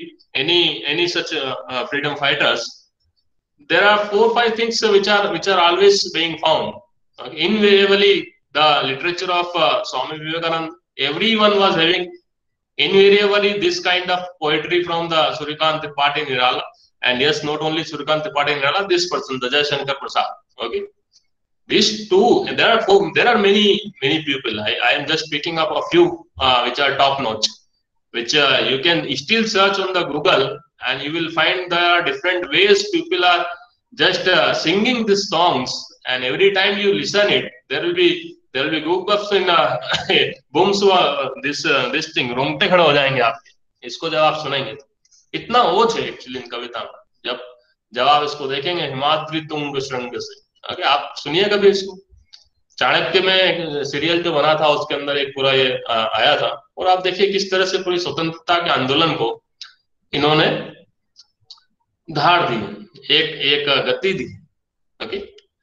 any such freedom fighters, there are 4-5 things which are always being found. Okay? Invariably the literature of Swami Vivekananda, everyone was having invariably this kind of poetry from the Suryakant Tripathi Nirala. And yes, not only Suryakant Tripathi Nirala, this person, the Jaishankar Prasad. Okay, these two, and there are many people. I am just picking up a few which are top notch, which you can still search on the Google, and you will find there are different ways people are just singing these songs, and every time you listen it, there will be goosebumps in booms this thing, रोंगटे खड़े हो जाएंगे आपके, इसको जब आप सुनेंगे तो इतना ओज है एक्चुअली इन कविता में। जब आप इसको देखेंगे, हिमाद्री तुंग श्रृंग से, आगे आप सुनिए कभी इसको। चाणक्य में सीरियल जो बना था उसके अंदर एक पूरा ये आया था, और आप देखिए किस तरह से पूरी स्वतंत्रता के आंदोलन को इन्होंने धार दी, एक गति दी। ओके,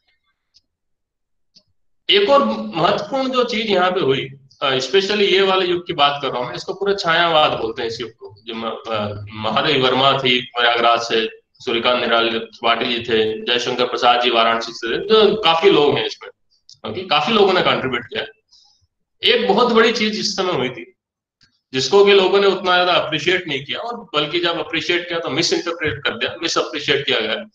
एक और महत्वपूर्ण जो चीज यहाँ पे हुई, स्पेशली ये वाले युग की बात कर रहा हूँ मैं, इसको पूरा छायावाद बोलते हैं इस युग को। जो महादेवी वर्मा थी प्रयागराज से, सूर्यकांत निराला त्रिपाठी जी थे, जयशंकर प्रसाद जी वाराणसी से, तो काफी लोग हैं इसमें। ओके, काफी लोगों ने कंट्रीब्यूट किया। एक बहुत बड़ी चीज इस समय हुई थी जिसको कि लोगों ने उतना ज्यादा अप्रिशिएट नहीं किया, और बल्कि जब अप्रिशिएट किया तो मिस इंटरप्रेट कर दिया, मिस अप्रिशिएट किया गया।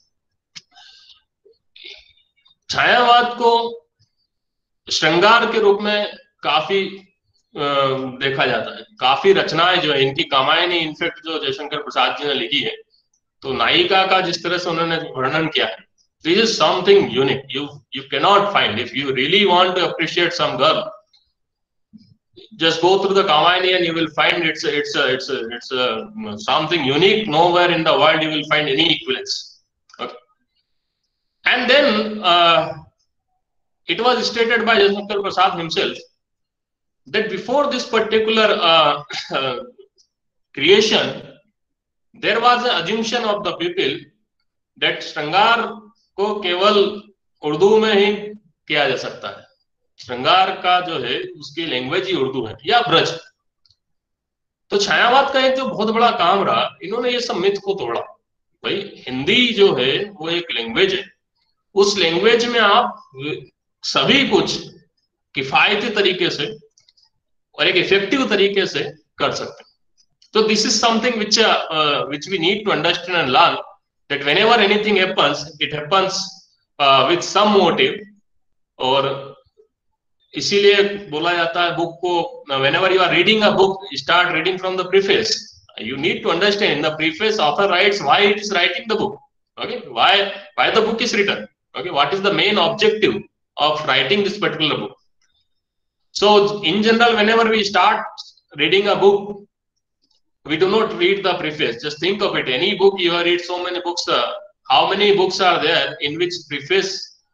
छायावाद को श्रृंगार के रूप में काफी देखा जाता है। काफी रचनाएं जो है इनकी, कामायनी इनफेक्ट जो जयशंकर प्रसाद जी ने लिखी है, तो नायिका का जिस तरह से उन्होंने वर्णन किया है, this is something unique, you cannot find. If you really want to appreciate some girl, just go through the Kamayani and you will find it's something unique. Nowhere in the world you will find any equivalence. Okay. And then it was stated by Jaishankar Prasad himself that before this particular creation, there was an assumption of the people that श्रृंगार को केवल उर्दू में ही किया जा सकता है। श्रृंगार का जो है उसकी लैंग्वेज ही उर्दू है या ब्रज। तो छायावाद का एक जो बहुत बड़ा काम रहा, इन्होंने ये सब मिथ को तोड़ा। भाई हिंदी जो है वो एक लैंग्वेज है, उस लैंग्वेज में आप सभी कुछ किफायती तरीके से और एक इफेक्टिव तरीके से कर सकते हैं। तो this is something which we need to understand and learn, that whenever anything happens, it happens with some motive. और इसीलिए बोला जाता है बुक को, whenever you are reading a book, start reading from the preface. You need to understand in the preface author writes why it is writing the book. Okay, why the book is written. Okay, what is the main objective of writing this particular book. So in general, whenever we start reading a book, we do not read the preface. Just think of it. Any book, you have read so many books. How many books are there in which preface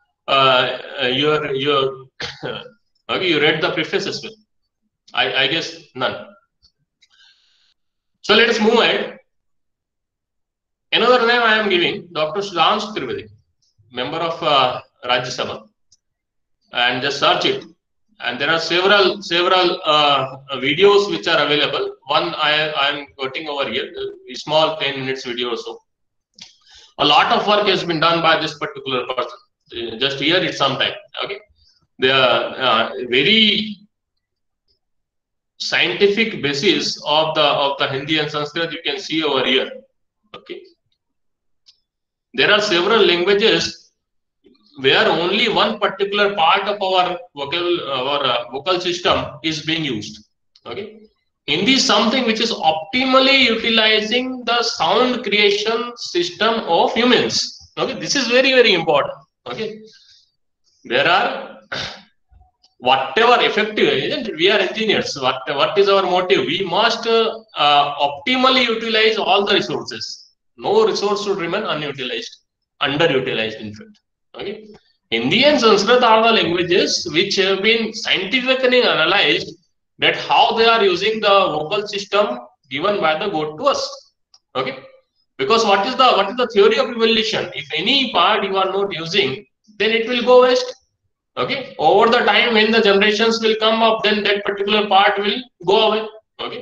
okay, you read the preface as well? I guess none. So let us move ahead. Another name I am giving, Dr. Sudhanshu Trivedi, member of Rajya Sabha, and just search it. And there are several videos which are available. One I am quoting over here, a small 10 minutes video or so. A lot of work has been done by this particular person. Just hear it sometime. Okay, the very scientific basis of the Hindi and Sanskrit you can see over here. Okay, there are several languages where only one particular part of our vocal system is being used. Okay, Hindi is something which is optimally utilizing the sound creation system of humans. Okay, this is very, very important. Okay, there are whatever effective, we are engineers. What is our motive? We must optimally utilize all the resources. No resource should remain unutilized, underutilized in fact. Okay, Hindi and Sanskrit are the languages which have been scientifically analyzed, that how they are using the vocal system given by the God to us. Okay, because what is the theory of evolution? If any part you are not using, then it will go waste. Okay, over the time when the generations will come up, then that particular part will go away. Okay,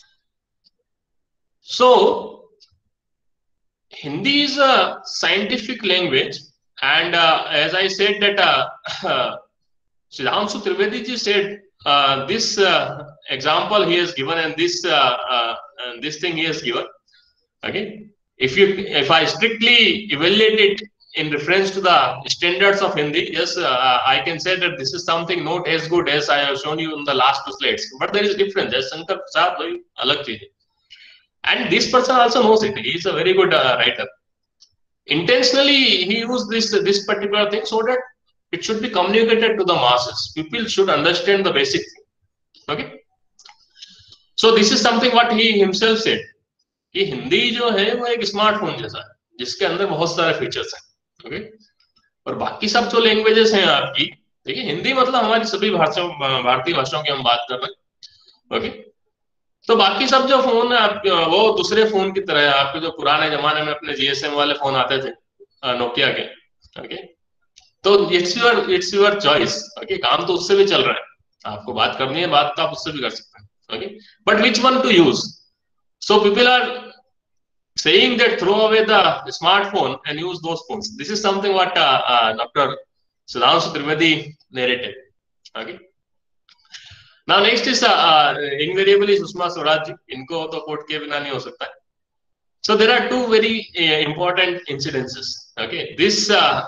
so Hindi is a scientific language. And as I said that Sudhanshu Trivedi ji said this example he has given and this thing he has given. Okay, if I strictly evaluate it in reference to the standards of Hindi, yes, I can say that this is something not as good as I have shown you in the last two slides. But there is a difference. As Shankar Prasad, alag cheez hai. And this person also knows it. He is a very good writer. Intentionally, he used this particular thing so that it should be communicated to the masses. People should understand the basic thing. Okay. So this is something what he himself said. कि हिंदी जो है वो एक smartphone जैसा है जिसके अंदर बहुत सारे फीचर्स हैं. ओके. और बाकी सब जो लैंग्वेजेस हैं आपकी, देखिए हिंदी मतलब हमारी सभी भारतीय भाषाओं की हम बात कर रहे हैं. ओके. तो बाकी सब जो फोन है आप वो दूसरे फोन की तरह है. आपके जो पुराने जमाने में अपने जीएसएम वाले फोन आते थे नोकिया के. ओके. तो इट्स योर चॉइस. ओके. काम तो उससे भी चल रहा है. आपको बात करनी है, बात तो आप उससे भी कर सकते हैं. Okay. But which one to use? So people are saying that throw away the smartphone and use those phones. This is something what Dr. Sudhanshu Trivedi narrated. Okay. Now next is invariably Sushma Swaraj. इनको तो coat के बिना नहीं हो सकता है. So there are two very important incidences. Okay. This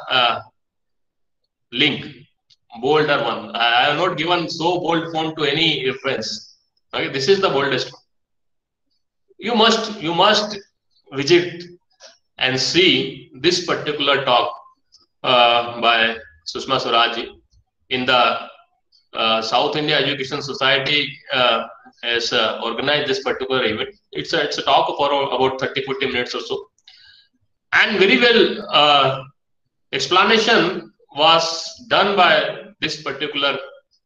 link, bolder one. I have not given so bold font to any reference. Okay. This is the boldest one. You must visit and see this particular talk by Sushma Swaraj in the South India Education Society has organized this particular event. It's a talk for about 30-40 minutes or so, and very well explanation was done by this particular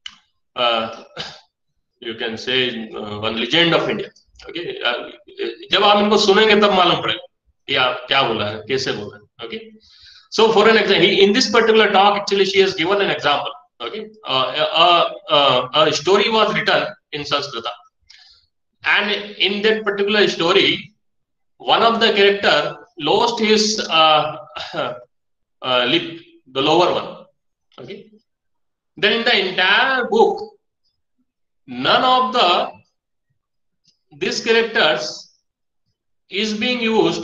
you can say one legend of India. Okay. जब आप इनको सुनेंगे तब मालूम पड़ेगा कि आप क्या बोला है, कैसे बोला है. Okay. So for an example, in this particular talk actually she has given an example. Okay. a story was written in Sanskrit, and in that particular story one of the character lost his lip, the lower one. Okay. Then in the entire book none of these characters is being used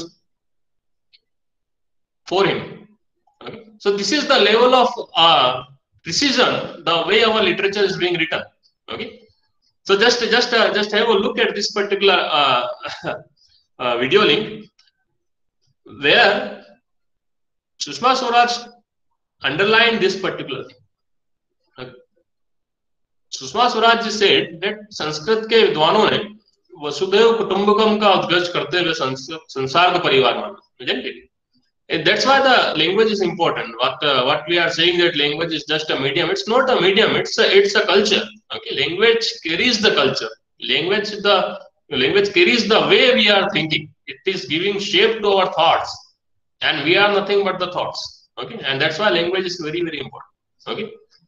for him. Okay. So this is the level of precision, the way our literature is being written. Okay. So just have a look at this particular video link where Sushma Swaraj underlined this particular thing. Okay. Sushma Swaraj said that Sanskrit के विद्वानों ने वसुधैव कुटुंबकम का उद्घर्ष करते हुए संसार का परिवार माना. Isn't it? And that's why the language is important. What we are saying that language is just a medium. It's not a medium. It's a culture. Okay. Language carries the culture. Language carries the way we are thinking. It is giving shape to our thoughts, and we are nothing but the thoughts. Okay. And that's why language is very, very important. Okay.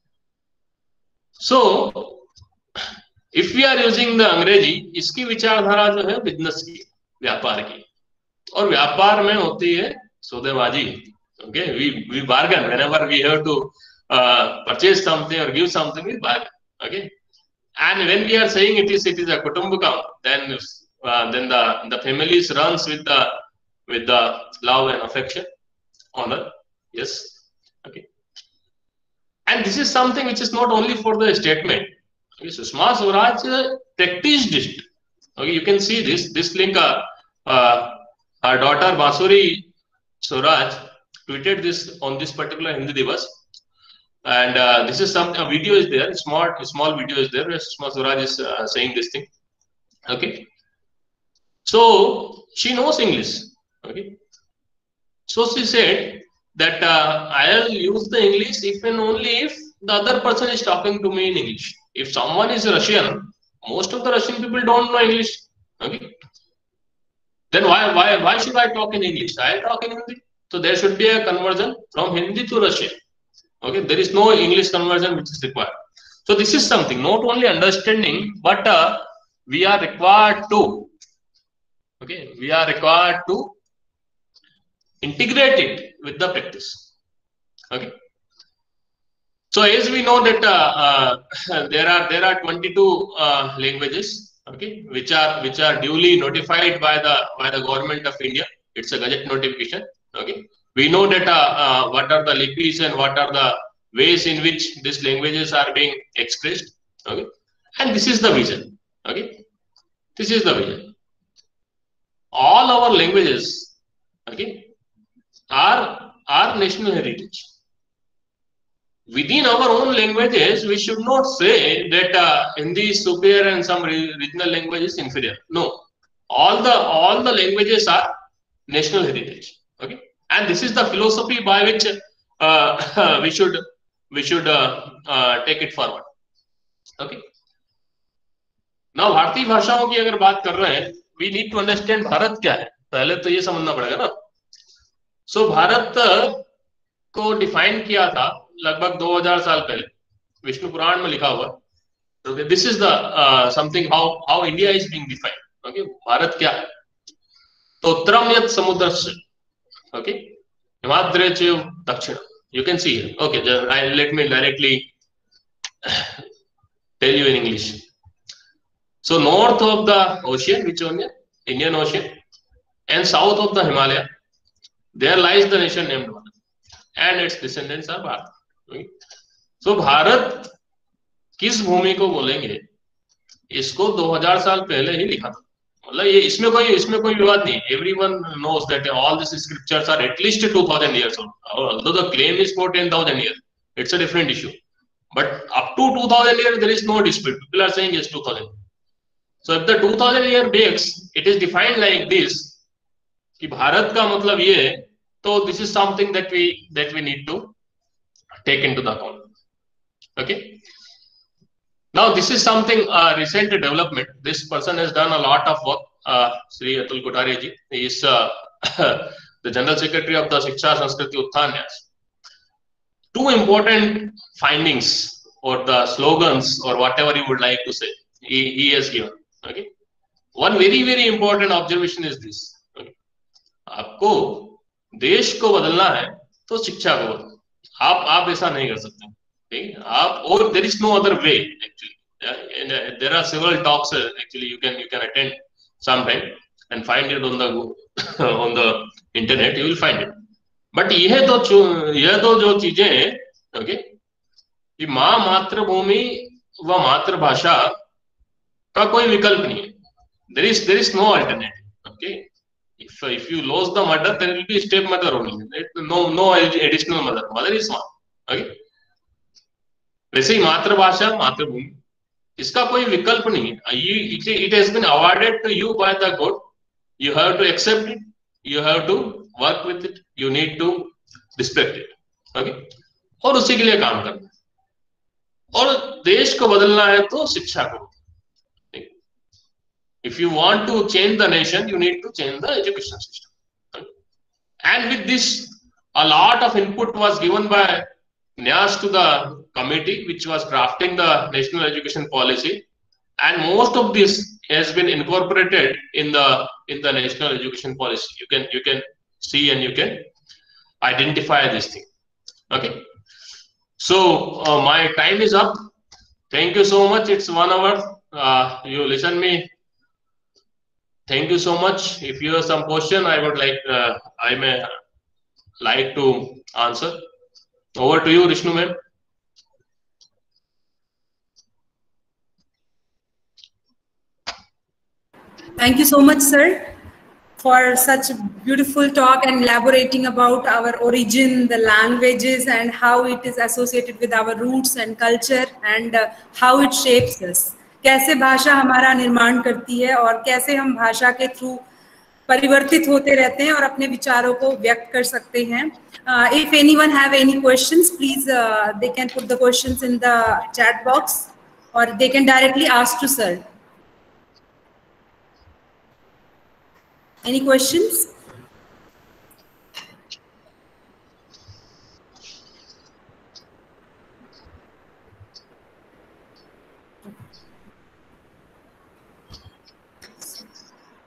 So if we are using the अंग्रेजी, इसकी विचारधारा जो है business की, व्यापार की, और व्यापार में होती है सौदेबाजी. Okay, we bargain whenever we have to purchase something or give something, we bargain. Okay, and when we are saying it is a kutumbakam, then the families runs with the love and affection, honor. Yes. Okay, and this is something which is not only for the statement. Okay, Sushma Swaraj practiced it. Okay, you can see this link. Her daughter Basuri Swaraj tweeted this on this particular Hindi Divas, and this is a video is there. Small video is there where Sushma Swaraj is saying this thing. Okay, so she knows English. Okay, so she said that I'll use the English if and only if the other person is talking to me in English. If someone is Russian, most of the Russian people don't know English. Okay. Then why should I talk in English? I talk in Hindi. So there should be a conversion from Hindi to Russian. Okay. There is no English conversion which is required. So this is something not only understanding, but we are required to. Okay. We are required to integrate it with the practice. Okay. So as we know that there are 22 languages, okay, which are duly notified by the government of India. It's a gazette notification. Okay, we know that what are the lipis and what are the ways in which these languages are being expressed. Okay, and this is the vision. Okay, this is the vision. All our languages, okay, are national heritage. Within our own languages, we should not say that Hindi is superior and some regional language is inferior. No, all the languages are national heritage. Okay, and this is the philosophy by which we should take it forward. Okay. Now, भारतीय भाषाओं की अगर बात कर रहे हैं, we need to understand Bharat क्या है. पहले तो ये समझना पड़ेगा ना. So भारत को डिफाइन किया था लगभग 2000 साल पहले विष्णु पुराण में लिखा हुआ. This is the something how India is being defined. Okay, Bharat क्या है? तो उत्तरम यत् समुद्रस्य, ओके, हिमाद्रे च दक्षिण. You can see here. Okay, let me directly tell you in English. So north of the ocean, which one? Indian Ocean, and south of the Himalaya, there lies the nation named Bharat, and its descendants are Bharat. Okay? So Bharat किस भूमि को बोलेंगे, इसको 2000 साल पहले ही लिखा था. मतलब ये इसमें कोई विवाद नहीं. Everyone knows that all these scriptures are at least 2000 years old. Although the claim is for 10,000 years, it's a different issue. But up to 2000 years, there is no dispute. People are saying yes, 2000. So if the 2000 year breaks, it is defined like this, कि भारत का मतलब ये है, तो this is something that we need to take into the account. Okay. Now this is something recent development. This person has done a lot of work. Sri Atul Kothari ji, he is the General Secretary of the Shiksha Sanskriti Utthan Nyas. Two important findings or the slogans or whatever you would like to say, he has given. Okay. One very important observation is this. Okay. आपको देश को बदलना है तो शिक्षा को बदलो. आप ऐसा नहीं कर सकते. ठीक, आप, और there is no other way actually. And there are several talks actually you can attend sometime and find it on the on the internet. You will find it. But यह तो जो चीजें हैं, okay, कि माँ मातृभूमि व मातृभाषा का कोई विकल्प नहीं है. There is no alternative. Okay, if you lose the mother, there will be step mother only. No additional mother. Mother is one. Okay. वैसे ही मातृभाषा मातृभूमि, इसका कोई विकल्प नहीं है. It has been awarded to you by the God. You have to accept it. You have to work with it. You need to respect it. Okay. और उसी के लिए काम करना है. और देश को बदलना है तो शिक्षा को. If you want to change the nation, you need to change the education system. Okay. And with this, a lot of input was given by Nyas to the committee which was drafting the national education policy, and most of this has been incorporated in the national education policy. You can see and you can identify this thing. Okay. So my time is up. Thank you so much. It's 1 hour. You listen me. Thank you so much. If you have some question, I may like to answer. Over to you, Vishnu ma'am. Thank you so much, sir, for such a beautiful talk and elaborating about our origin, the languages, and how it is associated with our roots and culture, and how it shapes us. कैसे भाषा हमारा निर्माण करती है और कैसे हम भाषा के थ्रू परिवर्तित होते रहते हैं और अपने विचारों को व्यक्त कर सकते हैं. If anyone have any questions, please they can put the questions in the chat box or they can directly ask to sir. Any questions?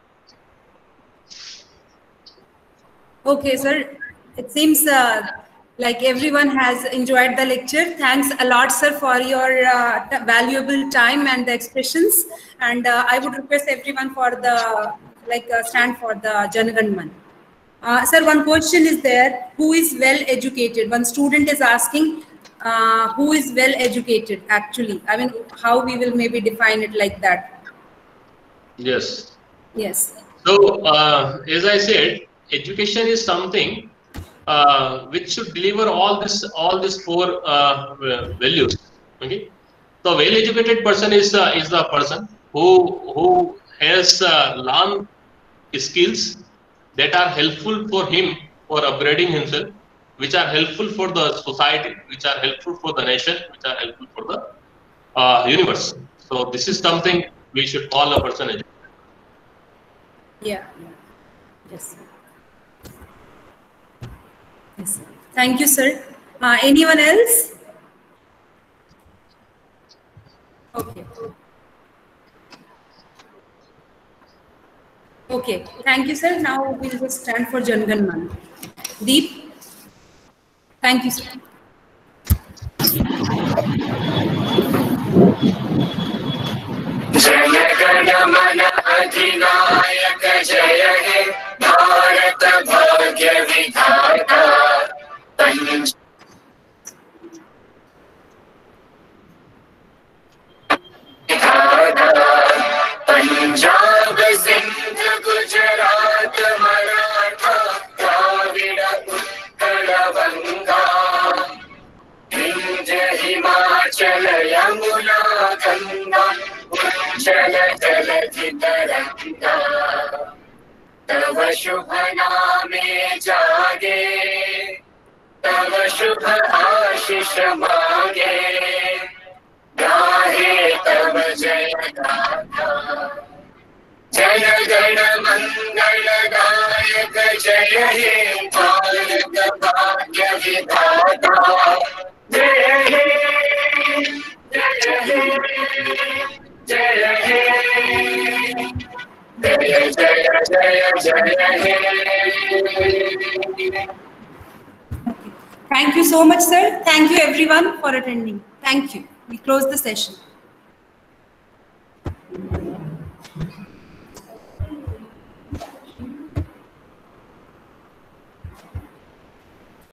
Okay, sir. It seems Like everyone has enjoyed the lecture. Thanks a lot, sir, for your valuable time and the expressions. And I would request everyone for the stand for the Jan Gan Man. Sir, one question is there. Who is well educated? One student is asking, who is well educated actually? I mean, how we will maybe define it like that. Yes. Yes. So, as I said, education is something which should deliver all these four values. Okay. So, well-educated person is the person who has learned skills that are helpful for him for upgrading himself, which are helpful for the society, which are helpful for the nation, which are helpful for the universe. So this is something we should call a person educated. Yeah. Yes. Yes. Thank you, sir. Anyone else? Okay. Okay. Thank you, sir. Now we'll just stand for Jan Gan Man. Deep. Thank you, sir. जय गण मन अधिनायक जय हे भारत भाग्य विधाता पंजाब सिंध गुजरात मराठा द्राविड़ उत्कल बंगा विंध्य हिमाचल यमुना गंगा उज्जल जलधि तरंगा तव शुभ नामे जागे तव शुभ आशीष मांगे गाहे तव जय गाथा जन गण मंगल दायक जय हे भारत भाग्य विधाता जय हे जय हे जय हे जय जय जय जय हे. Thank you so much, sir. Thank you everyone for attending. Thank you. We close the session.